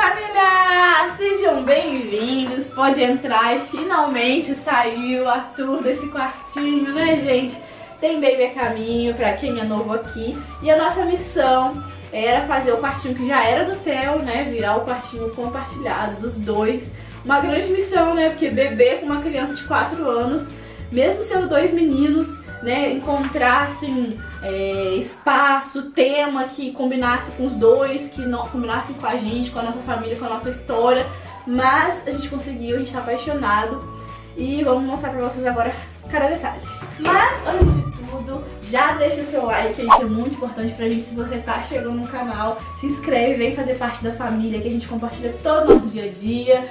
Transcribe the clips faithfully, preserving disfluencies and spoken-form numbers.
família! Sejam bem-vindos, pode entrar e finalmente saiu o Arthur desse quartinho, né, gente? Tem baby a caminho pra quem é novo aqui e a nossa missão era fazer o quartinho que já era do Theo, né, virar o quartinho compartilhado dos dois. Uma grande missão, né, porque bebê com uma criança de quatro anos, mesmo sendo dois meninos, né, encontrar assim, é, espaço, tema que combinasse com os dois, que não combinasse com a gente, com a nossa família, com a nossa história. Mas a gente conseguiu, a gente tá apaixonado e vamos mostrar pra vocês agora cada detalhe. Mas antes de tudo, já deixa o seu like, isso é muito importante pra gente. Se você tá chegando no canal, se inscreve, vem fazer parte da família, que a gente compartilha todo o nosso dia a dia.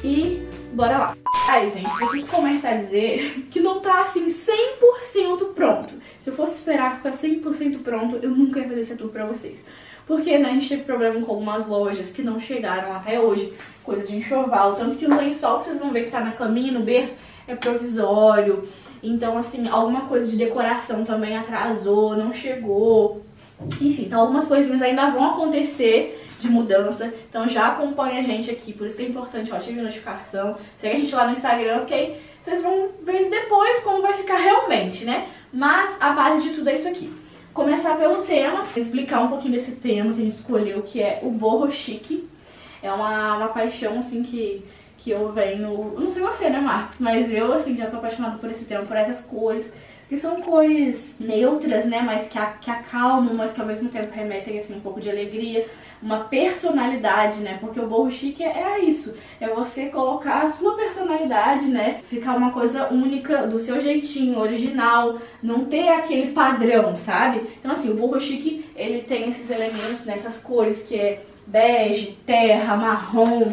E bora lá! Ai, gente, preciso começar a dizer que não tá assim cem por cento pronto. Se eu fosse esperar ficar cem por cento pronto, eu nunca ia fazer esse tour pra vocês. Porque, né, a gente teve problema com algumas lojas que não chegaram até hoje, coisa de enxoval. Tanto que o lençol que vocês vão ver que tá na caminha, no berço, é provisório. Então, assim, alguma coisa de decoração também atrasou, não chegou. Enfim, então algumas coisinhas ainda vão acontecer de mudança, então já acompanha a gente aqui, por isso que é importante, ó, ative a notificação, segue a gente lá no Instagram, porque aí vocês vão ver depois como vai ficar realmente, né? Mas a base de tudo é isso aqui. Começar pelo tema, explicar um pouquinho desse tema que a gente escolheu, que é o boho chique. É uma, uma paixão, assim, que, que eu venho, não sei você, né, Marcos? Mas eu, assim, já tô apaixonada por esse tema, por essas cores, que são cores neutras, né, mas que, a, que acalmam, mas que ao mesmo tempo remetem, assim, um pouco de alegria, uma personalidade, né, porque o boho chique é, é isso, é você colocar a sua personalidade, né, ficar uma coisa única, do seu jeitinho, original, não ter aquele padrão, sabe? Então, assim, o boho chique, ele tem esses elementos, né, essas cores que é bege, terra, marrom,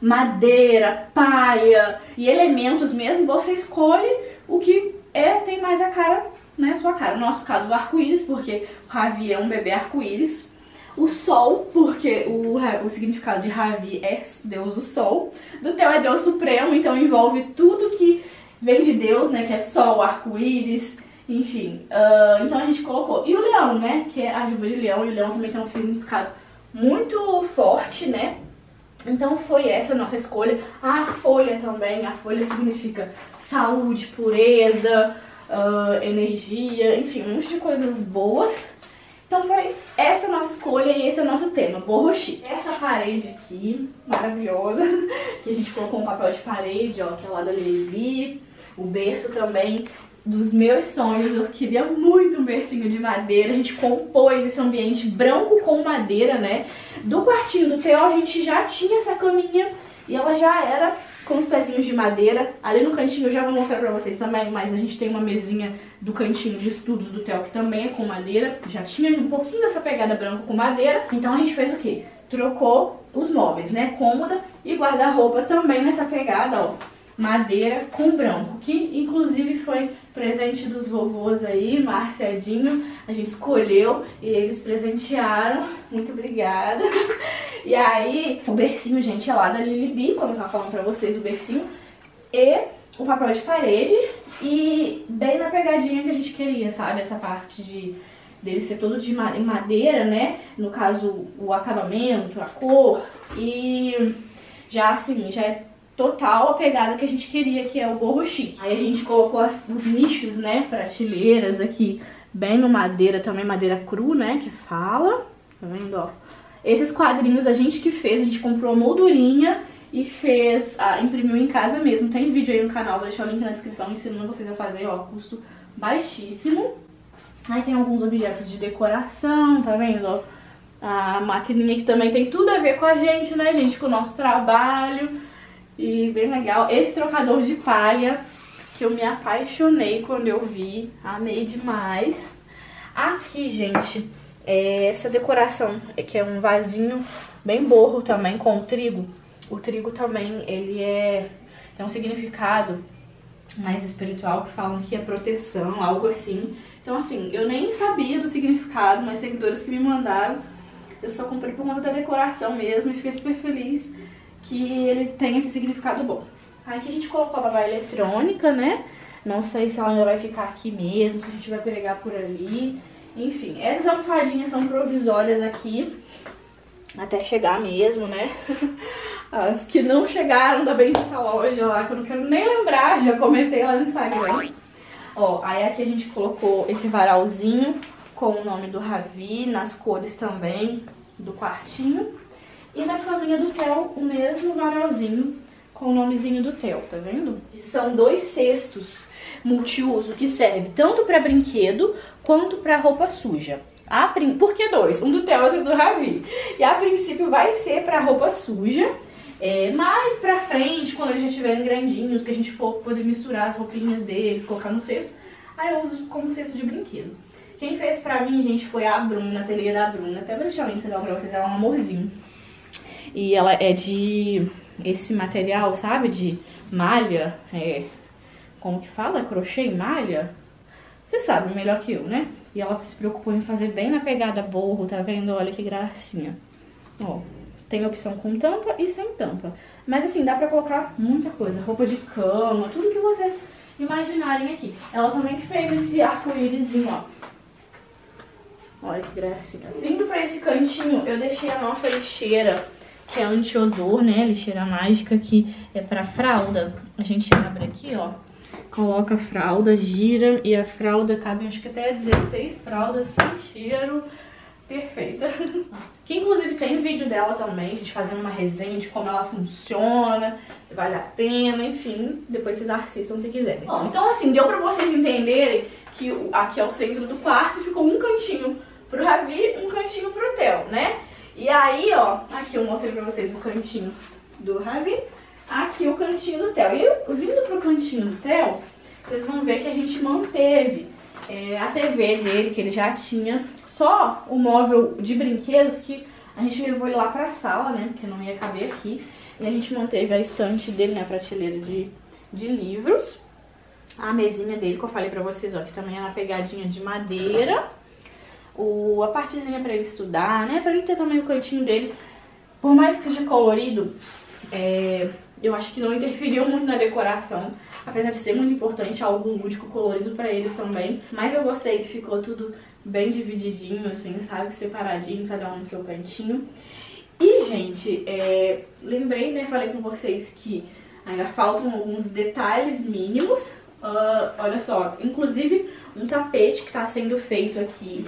madeira, palha e elementos mesmo, você escolhe o que é, tem mais a cara, né, a sua cara. No nosso caso, o arco-íris, porque o Ravi é um bebê arco-íris. O sol, porque o, o significado de Ravi é Deus do Sol. Do Theo é Deus Supremo, então envolve tudo que vem de Deus, né, que é sol, arco-íris, enfim. Uh, então a gente colocou. E o leão, né, que é a juba de leão, e o leão também tem um significado muito forte, né. Então foi essa a nossa escolha. A folha também, a folha significa saúde, pureza, uh, energia, enfim, um monte de coisas boas. Então foi essa a nossa escolha e esse é o nosso tema, boho chique. Essa parede aqui, maravilhosa, que a gente colocou um papel de parede, ó, que é lá da Lili. O berço também, dos meus sonhos, eu queria muito um bercinho de madeira. A gente compôs esse ambiente branco com madeira, né? Do quartinho do Theo a gente já tinha essa caminha e ela já era com os pezinhos de madeira. Ali no cantinho eu já vou mostrar pra vocês também, mas a gente tem uma mesinha do cantinho de estudos do Theo que também é com madeira. Já tinha um pouquinho dessa pegada branca com madeira. Então a gente fez o quê? Trocou os móveis, né? Cômoda e guarda-roupa também nessa pegada, ó, madeira com branco, que inclusive foi presente dos vovôs aí, Márcia e Dinho. A gente escolheu e eles presentearam. Muito obrigada. E aí, o bercinho, gente, é lá da Lili, como eu tava falando pra vocês, o bercinho e o papel de parede. E bem na pegadinha que a gente queria, sabe? Essa parte de dele ser todo de madeira, né? No caso, o acabamento, a cor. E já assim, já é total a pegada que a gente queria, que é o boho chique. Aí a gente colocou as, os nichos, né, prateleiras aqui, bem no madeira, também madeira cru, né, que fala, tá vendo, ó. Esses quadrinhos a gente que fez, a gente comprou a moldurinha e fez, ah, imprimiu em casa mesmo. Tem vídeo aí no canal, vou deixar o link na descrição ensinando vocês a fazer, ó, custo baixíssimo. Aí tem alguns objetos de decoração, tá vendo, ó. A maquininha que também tem tudo a ver com a gente, né, gente, com o nosso trabalho. E bem legal. Esse trocador de palha, que eu me apaixonei quando eu vi. Amei demais. Aqui, gente, é essa decoração, que é um vasinho bem borro também, com trigo. O trigo também, ele é, é um significado mais espiritual, que falam que é proteção, algo assim. Então, assim, eu nem sabia do significado, mas seguidores que me mandaram, eu só comprei por conta da decoração mesmo e fiquei super feliz que ele tem esse significado bom. Aqui a gente colocou a babá eletrônica, né? Não sei se ela ainda vai ficar aqui mesmo, se a gente vai pregar por ali. Enfim, essas almofadinhas são provisórias aqui. até chegar mesmo, né? As que não chegaram da Bendita Loja lá, que eu não quero nem lembrar, já comentei lá no Instagram. Ó, aí aqui a gente colocou esse varalzinho com o nome do Ravi, nas cores também do quartinho. E na caminha do Theo, o mesmo varalzinho com o nomezinho do Theo, tá vendo? São dois cestos multiuso que serve tanto para brinquedo quanto para roupa suja. A prin... Por que dois? Um do Theo e outro do Ravi. E a princípio vai ser para roupa suja. É, mais pra frente, quando eles já estiverem grandinhos, que a gente for poder misturar as roupinhas deles, colocar no cesto, aí eu uso como cesto de brinquedo. Quem fez pra mim, gente, foi a Bruna, a ateliê da Bruna. Até vou deixar o Instagram pra vocês, ela é um amorzinho. E ela é de esse material, sabe, de malha, é, como que fala? Crochê e malha? Você sabe melhor que eu, né? E ela se preocupou em fazer bem na pegada borro, tá vendo? Olha que gracinha. Ó. Tem opção com tampa e sem tampa. Mas assim, dá pra colocar muita coisa. Roupa de cama, tudo que vocês imaginarem aqui. Ela também fez esse arco-írisinho, ó. Olha que gracinha. Vindo pra esse cantinho, eu deixei a nossa lixeira, que é anti-odor, né? Lixeira mágica, que é pra fralda. A gente abre aqui, ó. Coloca a fralda, gira e a fralda cabe, acho que até dezesseis fraldas sem cheiro. Perfeita. Que inclusive tem vídeo dela também, a gente fazendo uma resenha de como ela funciona, se vale a pena, enfim, depois vocês assistam se quiserem. Bom, então assim, deu pra vocês entenderem que aqui é o centro do quarto e ficou um cantinho pro Ravi, um cantinho pro Theo, né? E aí, ó, aqui eu mostrei pra vocês o cantinho do Ravi, aqui o cantinho do Theo. E eu, vindo pro cantinho do Theo, vocês vão ver que a gente manteve é, a T V dele, que ele já tinha. Só o móvel de brinquedos que a gente levou ele lá pra sala, né? Porque não ia caber aqui. E a gente manteve a estante dele, né? A prateleira de, de livros. A mesinha dele, que eu falei pra vocês, ó. Que também é na pegadinha de madeira. O, a partezinha pra ele estudar, né? Pra ele ter também o cantinho dele. Por mais que seja colorido, é, eu acho que não interferiu muito na decoração. Apesar de ser muito importante, algo lúdico colorido pra eles também. Mas eu gostei que ficou tudo bem divididinho, assim, sabe? Separadinho, cada um no seu cantinho. E, gente, é, lembrei, né? Falei com vocês que ainda faltam alguns detalhes mínimos. Uh, olha só, inclusive um tapete que tá sendo feito aqui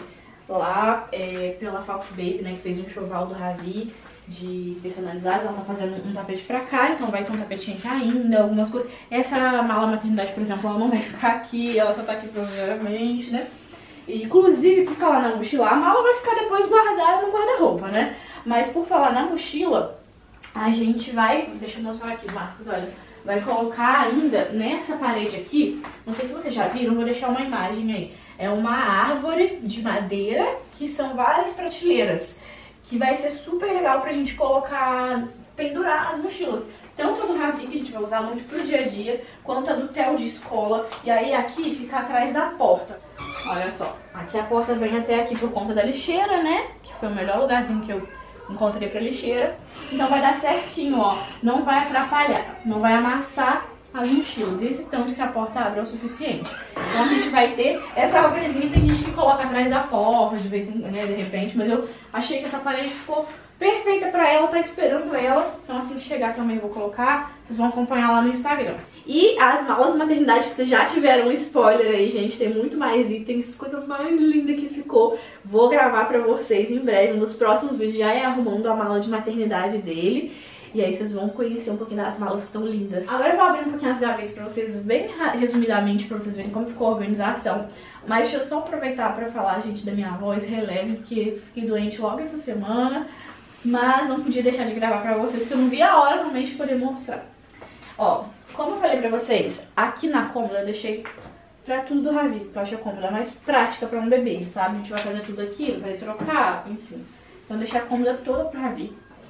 lá é, pela Fox Baby, né? Que fez um enxoval do Ravi de personalizados. Ela tá fazendo um tapete pra cá, então vai ter um tapetinho aqui ainda, algumas coisas. Essa mala maternidade, por exemplo, ela não vai ficar aqui, ela só tá aqui provisoriamente, né? E, inclusive, por falar na mochila, a mala vai ficar depois guardada no guarda-roupa, né? Mas por falar na mochila, a gente vai... Deixa eu mostrar aqui, Marcos, olha. Vai colocar ainda nessa parede aqui, não sei se vocês já viram, vou deixar uma imagem aí. É uma árvore de madeira, que são várias prateleiras, que vai ser super legal pra gente colocar, pendurar as mochilas. Tanto a do Ravi, que a gente vai usar muito pro dia a dia, quanto a do Theo de escola. E aí aqui fica atrás da porta. Olha só, aqui a porta vem até aqui por conta da lixeira, né? Que foi o melhor lugarzinho que eu encontrei pra lixeira. Então vai dar certinho, ó. Não vai atrapalhar, não vai amassar as mochilas. Esse tanto que a porta abre é o suficiente. Então a gente vai ter essa árvorezinha, tem gente que coloca atrás da porta, de vez em quando, né, de repente. Mas eu achei que essa parede ficou perfeita pra ela, tá esperando ela. Então assim que chegar também eu vou colocar, vocês vão acompanhar lá no Instagram. E as malas de maternidade que vocês já tiveram um spoiler aí, gente, tem muito mais itens, coisa mais linda que ficou. Vou gravar pra vocês em breve, nos próximos vídeos já é arrumando a mala de maternidade dele. E aí vocês vão conhecer um pouquinho das malas que estão lindas. Agora eu vou abrir um pouquinho as gavetas pra vocês, bem resumidamente, pra vocês verem como ficou a organização. Mas deixa eu só aproveitar pra falar, gente, da minha voz, releve, porque fiquei doente logo essa semana. Mas não podia deixar de gravar pra vocês, que eu não vi a hora realmente de poder mostrar. Ó, como eu falei pra vocês, aqui na cômoda eu deixei pra tudo do Ravi, porque eu acho a cômoda mais prática pra um bebê, sabe? A gente vai fazer tudo aqui, vai trocar, enfim. Então eu deixei a cômoda toda pro Ravi.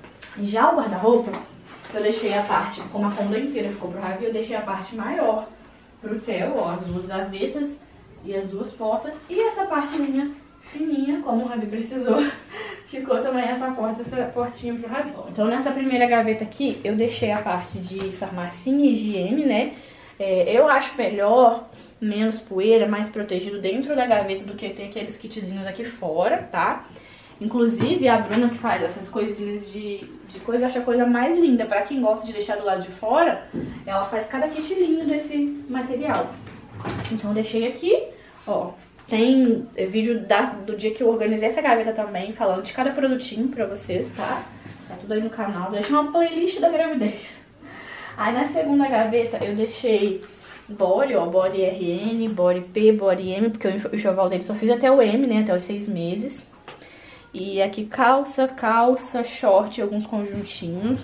E já o guarda-roupa, eu deixei a parte, como a cômoda inteira ficou pro Ravi, eu deixei a parte maior pro Theo, ó, as duas gavetas e as duas portas. E essa partezinha fininha, como o Ravi precisou, ficou também essa porta, essa portinha pro Ravi. Então nessa primeira gaveta aqui, eu deixei a parte de farmacinha e higiene, né? É, eu acho melhor, menos poeira, mais protegido dentro da gaveta do que ter aqueles kitzinhos aqui fora, tá? Inclusive, a Bruna que faz essas coisinhas de, de coisa, acha a coisa mais linda. Pra quem gosta de deixar do lado de fora, ela faz cada kit lindo desse material. Então eu deixei aqui, ó. Tem vídeo da, do dia que eu organizei essa gaveta também, falando de cada produtinho pra vocês, tá? Tá tudo aí no canal. Deixei uma playlist da gravidez. Aí na segunda gaveta eu deixei body, ó, body R N, body P, body M, porque o enxoval dele só fiz até o M, né, até os seis meses. E aqui calça, calça, short e alguns conjuntinhos.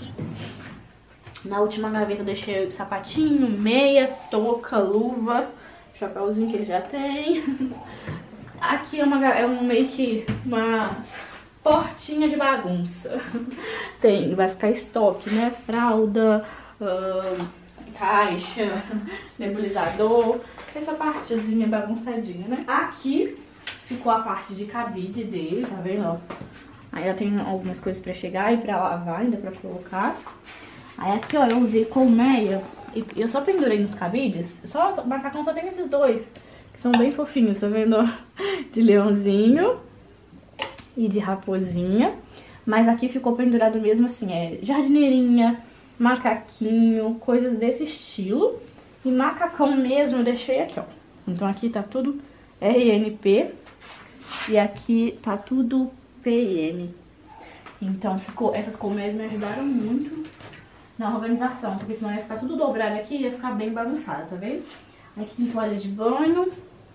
Na última gaveta eu deixei sapatinho, meia, touca, luva, chapéuzinho que ele já tem. Aqui é, uma, é um meio que uma portinha de bagunça. Tem, vai ficar estoque, né, fralda, uh, caixa, nebulizador, essa partezinha bagunçadinha, né. Aqui ficou a parte de cabide dele, tá vendo, ó? Ainda tem algumas coisas pra chegar e pra lavar, ainda pra colocar. Aí aqui, ó, eu usei colmeia e eu só pendurei nos cabides. Só, o macacão só tem esses dois, que são bem fofinhos, tá vendo, ó? De leãozinho e de raposinha. Mas aqui ficou pendurado mesmo assim, é jardineirinha, macaquinho, coisas desse estilo. E macacão mesmo eu deixei aqui, ó. Então aqui tá tudo R N P. E aqui tá tudo P M. Então ficou, essas colmeias me ajudaram muito na organização, porque senão ia ficar tudo dobrado aqui e ia ficar bem bagunçado, tá vendo? Aqui tem toalha de banho.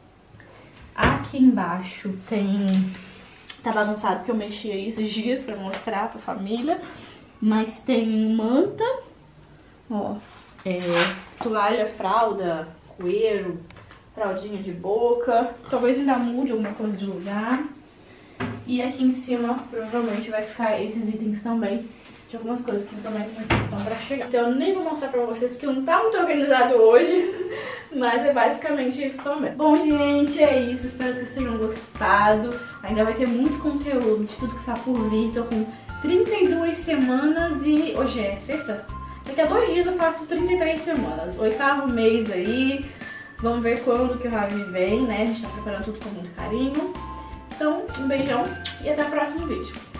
Aqui embaixo tem... Tá bagunçado porque eu mexi aí esses dias pra mostrar pra família. Mas tem manta, ó, é, toalha, fralda, coeiro, fraldinha de boca. Talvez ainda mude alguma coisa de lugar. E aqui em cima provavelmente vai ficar esses itens também, de algumas coisas que também tem questão pra chegar. Então eu nem vou mostrar pra vocês porque não tá muito organizado hoje, mas é basicamente isso também. Bom, gente, é isso. Espero que vocês tenham gostado. Ainda vai ter muito conteúdo de tudo que está por vir. Tô com trinta e duas semanas e hoje é sexta? Daqui a dois dias eu faço trinta e três semanas. Oitavo mês aí. Vamos ver quando que o Ravi vem, né? A gente tá preparando tudo com muito carinho. Então, um beijão e até o próximo vídeo.